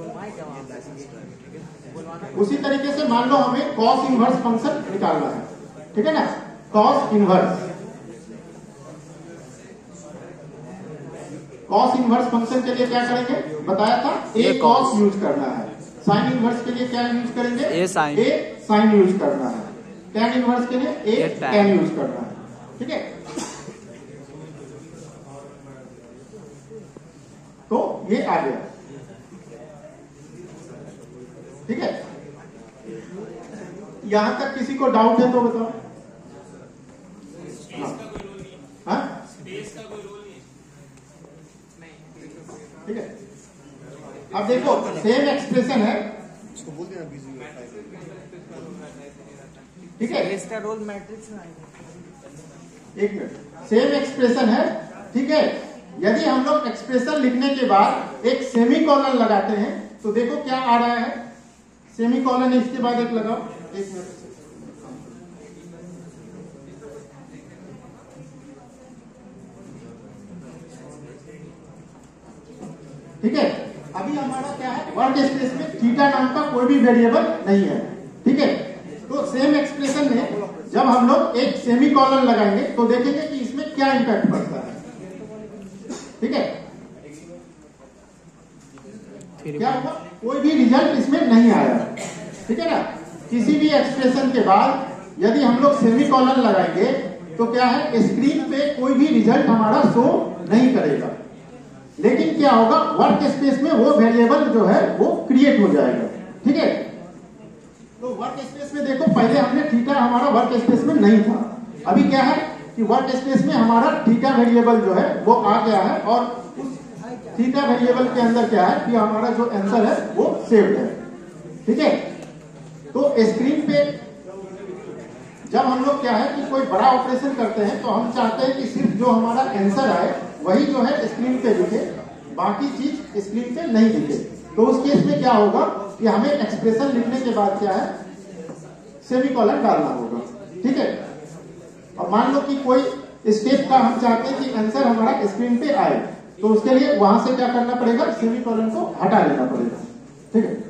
उसी तरीके से मान लो हमें कॉस इनवर्स फंक्शन निकालना है, ठीक है ना। कॉस इनवर्स फंक्शन के लिए क्या करेंगे बताया था, ए कॉस यूज करना है। साइन इनवर्स के लिए क्या यूज करेंगे, ए साइन यूज करना है। टैन इनवर्स के लिए ए टैन यूज करना है, ठीक है। तो ये आ गया, ठीक है। यहां तक किसी को डाउट है तो बताओ। हाँ ठीक है। अब देखो सेम एक्सप्रेशन है, ठीक है। इसका रोल मैट्रिक्स में एक मिनट, सेम एक्सप्रेशन है, ठीक है। यदि हम लोग एक्सप्रेशन लिखने के बाद एक सेमीकोलन लगाते हैं तो देखो क्या आ रहा है, सेमीकोलन इसके बाद एक लगाओ, एक मिनट। ठीक है। अभी हमारा क्या है, वर्क स्पेस में थीटा नाम का कोई भी वेरिएबल नहीं है, ठीक है। तो सेम एक्सप्रेशन में जब हम लोग एक सेमीकोलन लगाएंगे तो देखेंगे कि इसमें क्या इंपैक्ट पड़ता है, ठीक है। क्या हुआ, कोई भी रिजल्ट इसमें नहीं आया, ठीक है ना। किसी भी एक्सप्रेशन के बाद यदि हम लोग सेमीकोलन लगाएंगे तो क्या है, स्क्रीन पे कोई भी रिजल्ट हमारा शो नहीं करेगा, लेकिन क्या होगा, वर्क स्पेस में वो वेरिएबल जो है वो क्रिएट हो जाएगा, ठीक है। तो वर्क स्पेस में देखो पहले हमने थीटा हमारा वर्क स्पेस में नहीं था, अभी क्या है कि वर्क स्पेस में हमारा थीटा वेरिएबल जो है वो आ गया है, और उस थीटा वेरिएबल के अंदर क्या है कि हमारा जो आंसर है वो सेव्ड है, ठीक है। तो स्क्रीन पे जब हम लोग क्या है कि कोई बड़ा ऑपरेशन करते हैं तो हम चाहते हैं कि सिर्फ जो हमारा आंसर आए वही जो है स्क्रीन पे दिखे, बाकी चीज स्क्रीन पे नहीं दिखे। तो उस केस में क्या होगा कि हमें एक्सप्रेशन लिखने के बाद क्या है, सेमीकोलन डालना होगा, ठीक है। अब मान लो कि कोई स्टेप का हम चाहते हैं कि आंसर हमारा स्क्रीन पे आए, तो उसके लिए वहां से क्या करना पड़ेगा, सेमीकोलन को हटा लेना पड़ेगा, ठीक है।